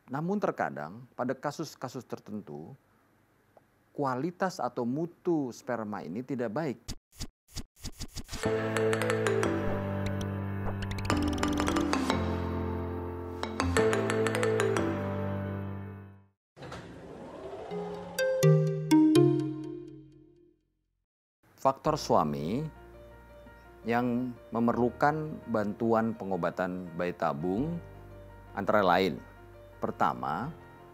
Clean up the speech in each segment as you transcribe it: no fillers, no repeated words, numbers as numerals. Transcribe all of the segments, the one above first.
Namun terkadang pada kasus-kasus tertentu, kualitas atau mutu sperma ini tidak baik. Faktor suami yang memerlukan bantuan pengobatan bayi tabung antara lain. Pertama,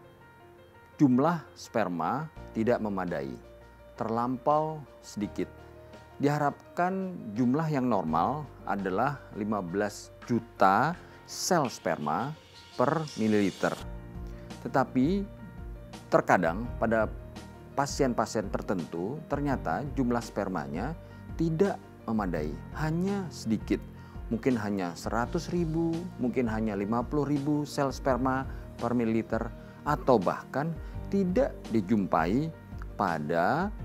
jumlah sperma tidak memadai, terlampau sedikit. Diharapkan jumlah yang normal adalah 15 juta sel sperma per mililiter. Tetapi terkadang pada pasien-pasien tertentu ternyata jumlah spermanya tidak memadai, hanya sedikit. Mungkin hanya 100.000, mungkin hanya 50.000 sel sperma per mililiter, atau bahkan tidak dijumpai pada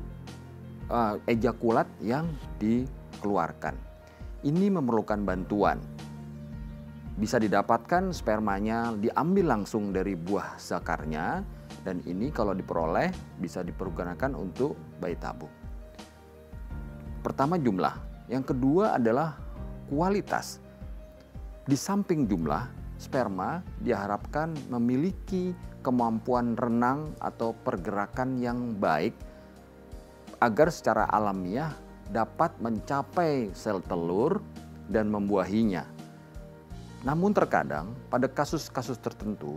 ejakulat yang dikeluarkan. Ini memerlukan bantuan. Bisa didapatkan spermanya diambil langsung dari buah zakarnya, dan ini kalau diperoleh bisa dipergunakan untuk bayi tabung. Pertama jumlah, yang kedua adalah kualitas. Di samping jumlah, sperma diharapkan memiliki kemampuan renang atau pergerakan yang baik agar secara alamiah dapat mencapai sel telur dan membuahinya. Namun terkadang pada kasus-kasus tertentu,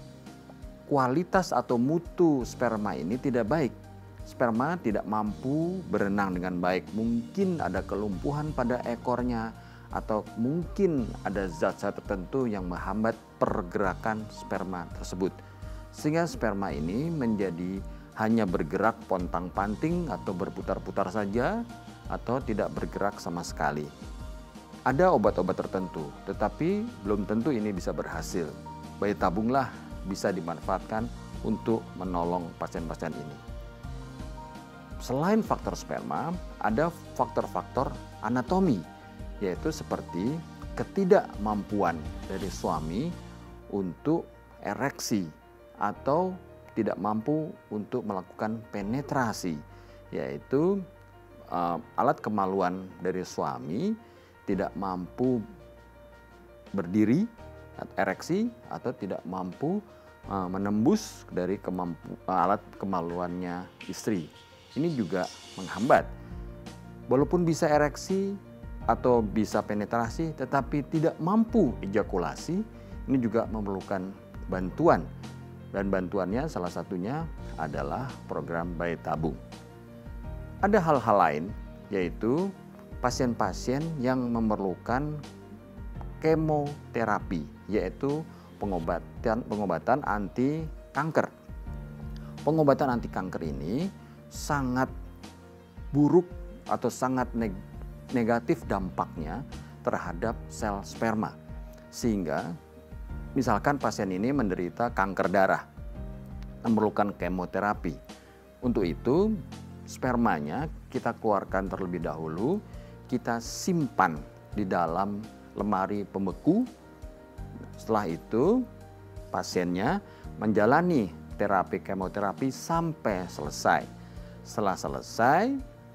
kualitas atau mutu sperma ini tidak baik. Sperma tidak mampu berenang dengan baik. Mungkin ada kelumpuhan pada ekornya, atau mungkin ada zat-zat tertentu yang menghambat pergerakan sperma tersebut. Sehingga sperma ini menjadi hanya bergerak pontang-panting atau berputar-putar saja, atau tidak bergerak sama sekali. Ada obat-obat tertentu, tetapi belum tentu ini bisa berhasil. Bayi tabunglah bisa dimanfaatkan untuk menolong pasien-pasien ini. Selain faktor sperma, ada faktor-faktor anatomi, yaitu seperti ketidakmampuan dari suami untuk ereksi atau tidak mampu untuk melakukan penetrasi, yaitu alat kemaluan dari suami tidak mampu berdiri, ereksi, atau tidak mampu menembus dari alat kemaluannya istri. Ini juga menghambat. Walaupun bisa ereksi atau bisa penetrasi, tetapi tidak mampu ejakulasi, ini juga memerlukan bantuan. Dan bantuannya salah satunya adalah program bayi tabung. Ada hal-hal lain, yaitu pasien-pasien yang memerlukan kemoterapi, yaitu pengobatan anti kanker. Pengobatan anti kanker ini sangat buruk atau sangat negatif dampaknya terhadap sel sperma. Sehingga misalkan pasien ini menderita kanker darah, memerlukan kemoterapi. Untuk itu spermanya kita keluarkan terlebih dahulu, kita simpan di dalam lemari pembeku. Setelah itu pasiennya menjalani terapi kemoterapi sampai selesai. Setelah selesai,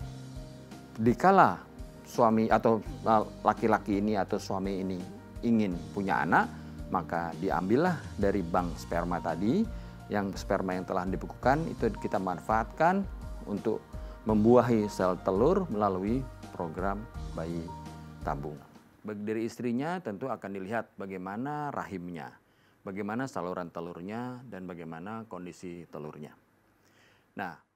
dikala suami atau laki-laki ini atau suami ini ingin punya anak, maka diambillah dari bank sperma tadi, yang sperma yang telah dibekukan itu kita manfaatkan untuk membuahi sel telur melalui program bayi tabung. Dari istrinya tentu akan dilihat bagaimana rahimnya, bagaimana saluran telurnya, dan bagaimana kondisi telurnya. Nah,